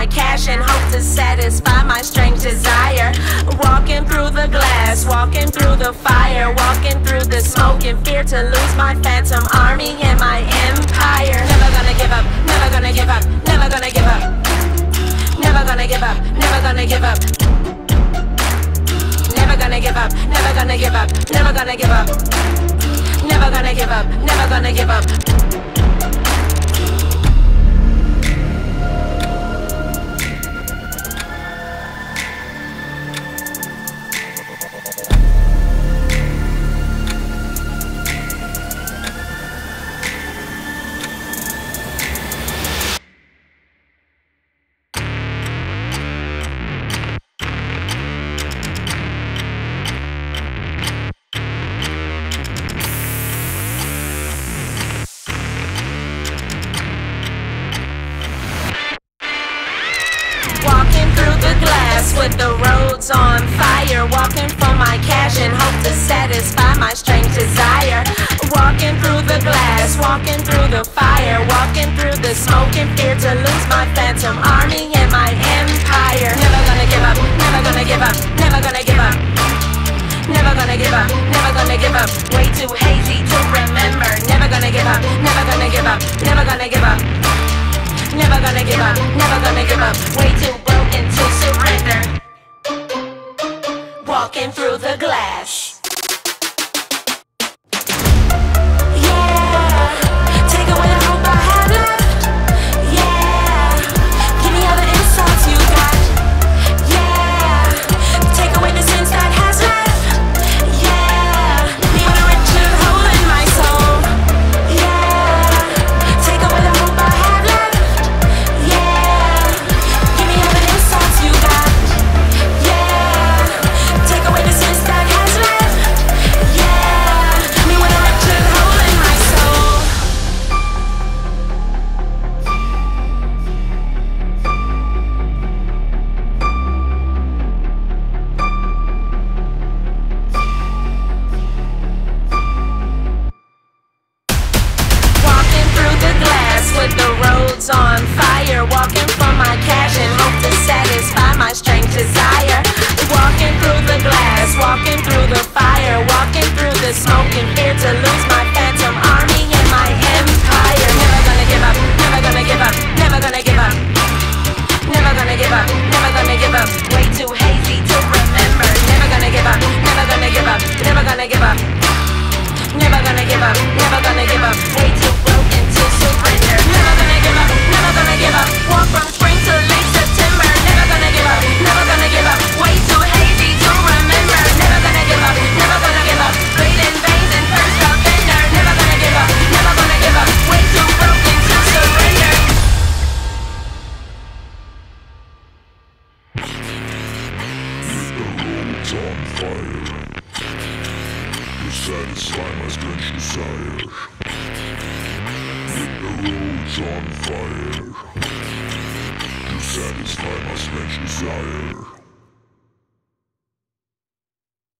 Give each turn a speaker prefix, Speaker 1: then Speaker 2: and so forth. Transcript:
Speaker 1: my cash and hope to satisfy my strange desire. Walking through the glass, walking through the fire, walking through the smoke in fear to lose my phantom army and my empire. Never gonna give up, never gonna give up, never gonna give up. Never gonna give up, never gonna give up. Never gonna give up, never gonna give up, never gonna give up. Never gonna give up, never gonna give up. Walking through the glass with the roads on fire, walking for my cash and hope to satisfy my strange desire. Walking through the glass, walking through the fire, walking through the smoke in fear to lose my phantom army and my empire. Never gonna give up, never gonna give up, never gonna give up. Never gonna give up, never gonna give up. Way too hazy to remember. Never gonna give up, never gonna give up, never gonna give up. Never gonna give up, never gonna give up. Way too broken to surrender. Walking through the glass. On fire, walking for my cash and hope to satisfy my strange desire. Walking through the glass, walking through the fire, walking through the smoke in fear to lose my phantom army and my empire. Never gonna give up, never gonna give up, never gonna give up. Never gonna give up, never gonna give up. Way too hazy to remember. Never gonna give up, never gonna give up, never gonna give up. Never gonna give up, never gonna give up. Way too broken to surrender. Never gonna give up, never gonna give up. Walk from spring to late September. Never gonna give up, never gonna give up. Way too hazy to remember. Never gonna give up, never gonna give up. Bleeding veins and first offender. Never gonna give up, never gonna give up. Way too broken to surrender.
Speaker 2: The road's on fire. To satisfy my strange desire. The road's on fire. To satisfy my strange desire.